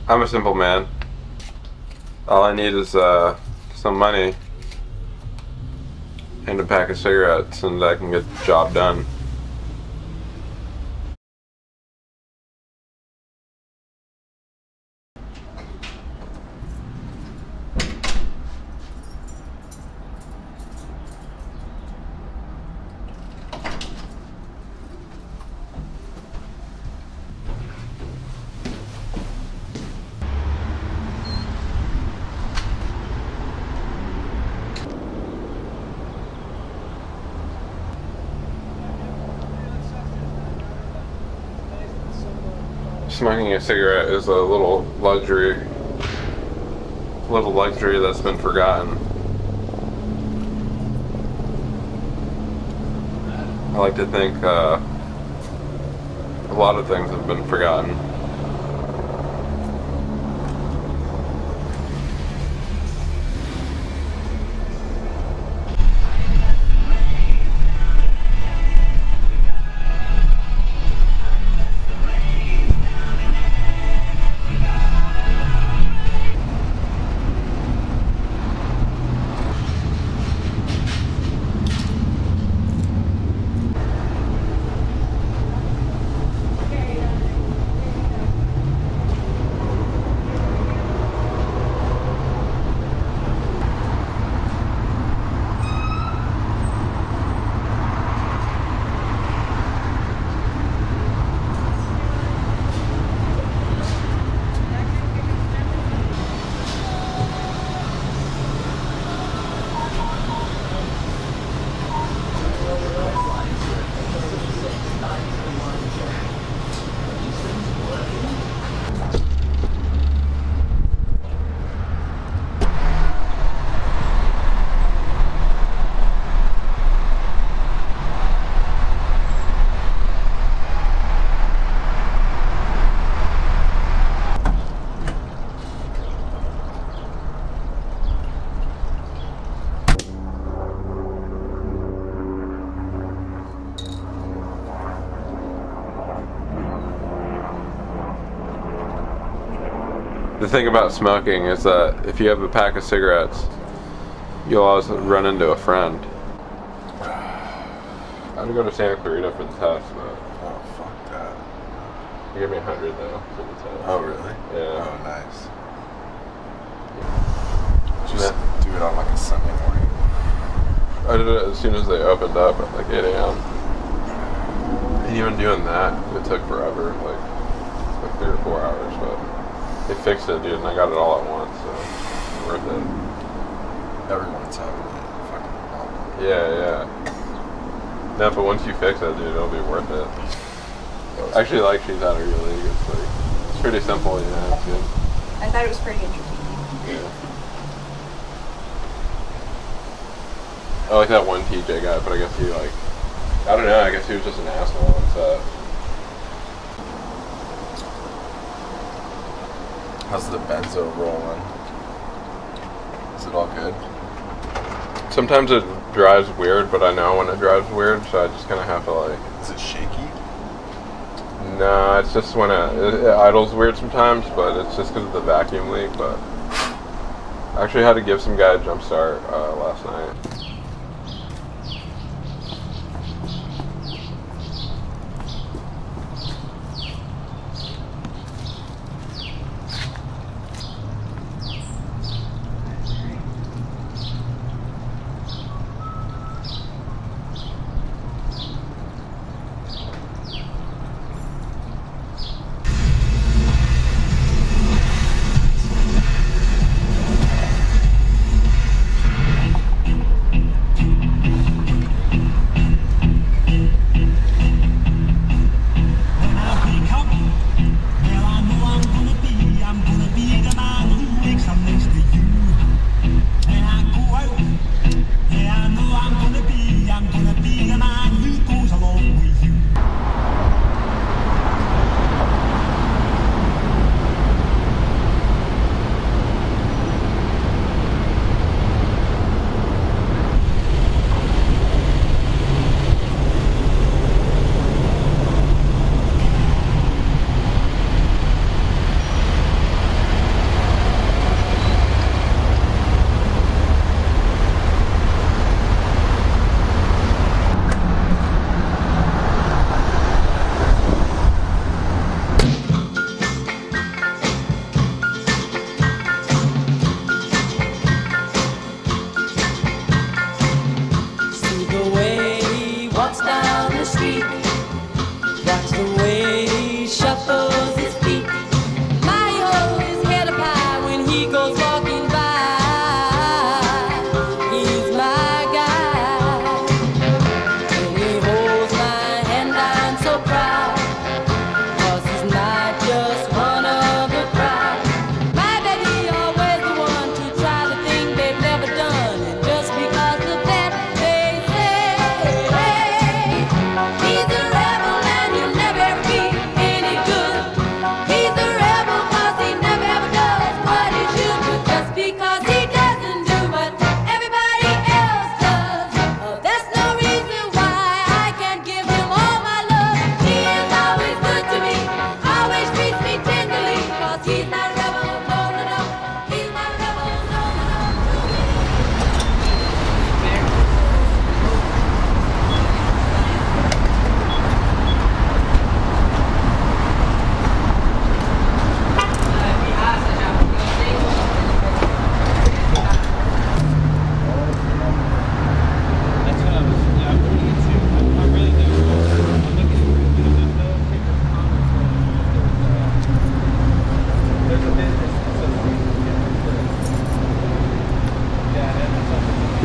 I'm a simple man. All I need is some money and a pack of cigarettes, and I can get the job done. Smoking a cigarette is a little luxury that's been forgotten. I like to think a lot of things have been forgotten. The thing about smoking is that if you have a pack of cigarettes, you'll always run into a friend. I had to go to Santa Clarita for the test, but... Oh, fuck that. You gave me 100 though for the test. Oh, really? Yeah. Oh, nice. Just do it on like a Sunday morning. I did it as soon as they opened up at like 8 a.m. And even doing that, it took forever, like 3 or 4 hours, but they fixed it, dude, and I got it all at once, so it's worth it. Everyone's having a fucking problem. Yeah. No, but once you fix it, dude, it'll be worth it. I actually like She's Out of Your League. It's pretty simple, you know, it's good. I thought it was pretty entertaining. Yeah. I like that one TJ guy, but I guess he like, I don't know, I guess he was just an asshole on set. How's the benzo rolling? Is it all good? Sometimes it drives weird, but I know when it drives weird, so I just kind of have to like... Is it shaky? No, it's just when it idles weird sometimes, but it's just because of the vacuum leak, but... I actually had to give some guy a jump start last night.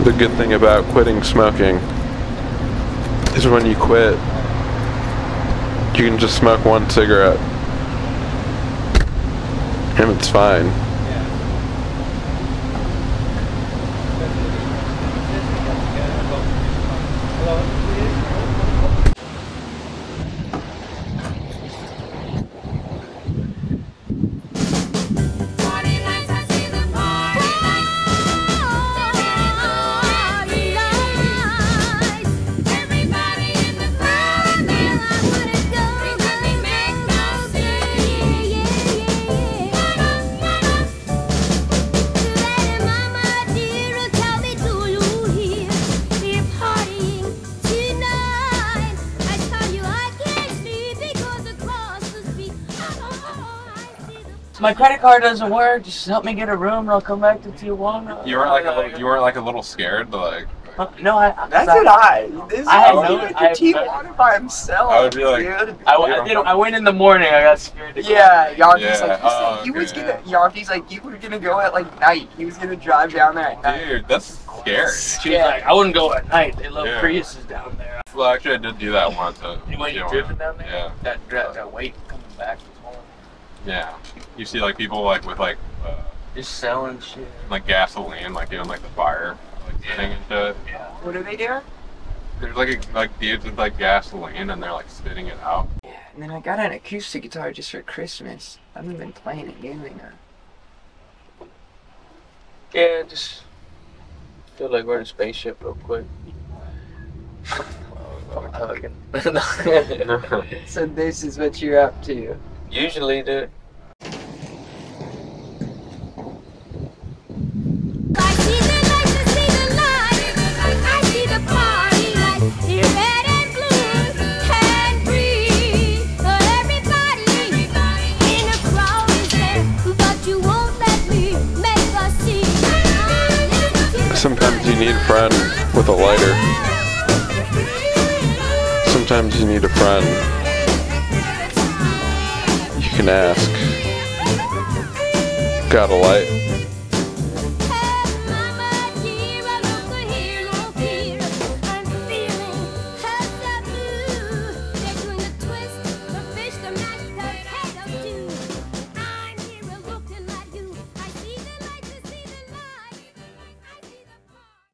the good thing about quitting smoking is when you quit, you can just smoke one cigarette and it's fine. My credit card doesn't work. Just help me get a room and I'll come back to Tijuana. You weren't like a little scared to like. No, That's what This I had was no- going I to had- Tijuana by himself. I would be like, dude. I went in the morning. I got scared. To go. Yeah, Yankees Yeah, like he was okay, gonna. Yankees like you were gonna go at like night. He was gonna drive down there at night. dude, that's scary. She was like, I wouldn't go at night. They love Yeah. Priuses down there. Well, actually, I did do that once. You went driven down there? Yeah. That weight coming back was home. Yeah. You see like people like with like Just selling shit. like gasoline, like doing like the fire, like spitting and shit. Yeah. What are they doing? There's like dudes with like gasoline and they're like spitting it out. Yeah, and then I got an acoustic guitar just for Christmas. I haven't been playing it using it. Yeah, just feel like we're in a spaceship real quick. I'm talking. So this is what you're up to. Usually, dude. Sometimes you need a friend with a lighter. Sometimes you need a friend you can ask. Got a light?